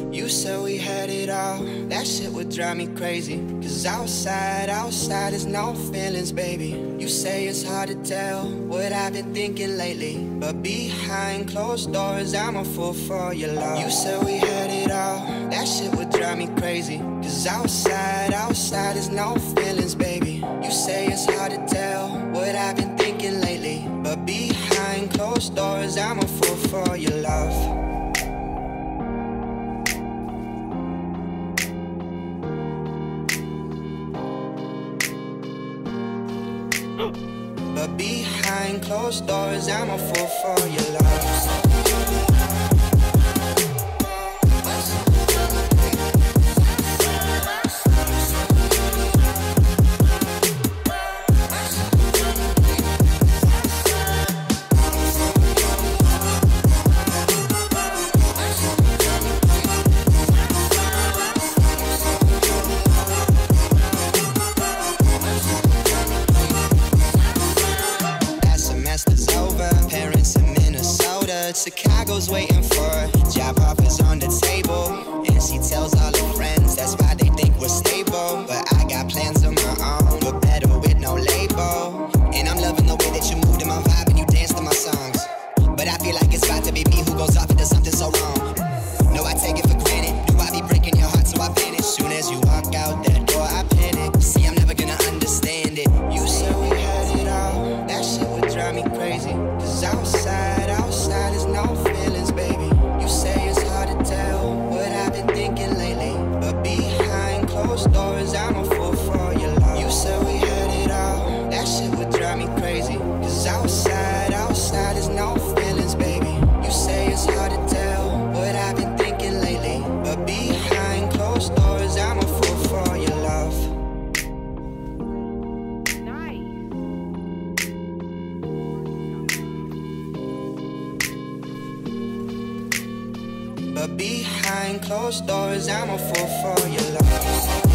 You said we had it all, that shit would drive me crazy. Cause outside is no feelings, baby. You say it's hard to tell what I've been thinking lately, but behind closed doors, I'm a fool for your love. You said we had it all, that shit would drive me crazy. Cause outside is no feelings, baby. You say it's hard to tell what I've been thinking lately, but behind closed doors, I'm a fool for your love. But behind closed doors, I'm a fool for your love. Chicago's waiting for her, job offers on the table, and she tells all her friends that's why they think we're stable. But I got plans of my own, but better with no label. And I'm loving the way that you move to my vibe and you dance to my songs. But I feel like it's about to be me who goes off and does something so wrong. No, I take it for granted. Do I be breaking your heart so I vanish? Soon as you walk out that door, I panic. See, I'm never gonna understand it. You said we had it all, that shit would drive me crazy. Cause outside is no feelings, baby. You say it's hard to tell what I've been thinking lately, but behind closed doors, I'm a fool for your love. You said we had it all, that shit would drive me crazy. Cause outside is no feelings, baby. You say it's hard to tell what I've been thinking lately, but behind closed doors, I'm a fool for your love. But behind closed doors, I'm a fool for your love.